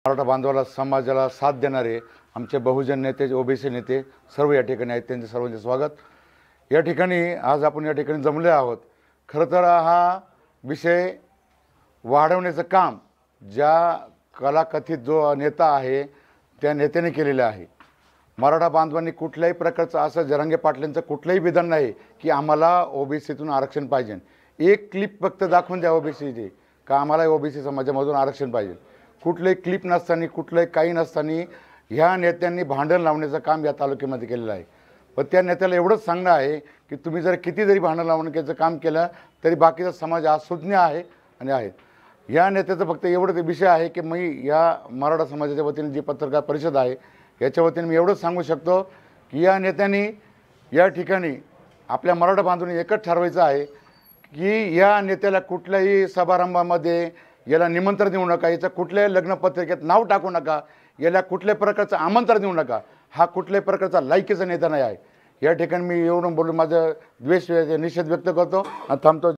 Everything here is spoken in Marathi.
मराठा बांधवाला समाजाला साथ देणारे आमचे बहुजन नेते ओबीसी नेते सर्व या ठिकाणी आहेत। त्यांचे सर्वांचे स्वागत। या ठिकाणी आज आपण या ठिकाणी जमले आहोत। खरं तर हा विषय वाढवण्याचं काम ज्या कलाकथित जो नेता आहे त्या नेत्याने केलेलं आहे। मराठा बांधवांनी कुठल्याही प्रकारचं असं जरांगे पाटलांचं कुठलंही विधान नाही की आम्हाला ओबीसीतून आरक्षण पाहिजे। एक क्लिप फक्त दाखवून द्या ओबीसीची का आम्हाला ओबीसी समाजामधून आरक्षण पाहिजे। कुठलेही क्लिप नसताना कुठलंही काही नसताना ह्या नेत्यांनी भांडण लावण्याचं काम या तालुक्यामध्ये केलेलं आहे। पण त्या नेत्याला एवढंच सांगणं आहे की तुम्ही जर किती जरी भांडण लावण्याचं काम केलं तरी बाकीचा समाज आज सुज्ञ आहे आणि आहेत। या नेत्याचं फक्त एवढं ते विषय आहे की मी या मराठा समाजाच्या वतीने जी पत्रकार परिषद आहे याच्या वतीने मी एवढंच सांगू शकतो की या नेत्यांनी या ठिकाणी आपल्या मराठा बांधवांनी एकच ठरवायचं आहे की या नेत्याला कुठल्याही समारंभामध्ये याला निमंत्रण देऊ नका, याचं कुठल्याही लग्नपत्रिकेत नाव टाकू नका, याला कुठल्याही प्रकारचं आमंत्रण देऊ नका। हा कुठल्याही प्रकारचा लायकीचा नेता नाही आहे। या ठिकाणी मी एवढं बोलून माझं निषेध व्यक्त करतो आणि थांबतो।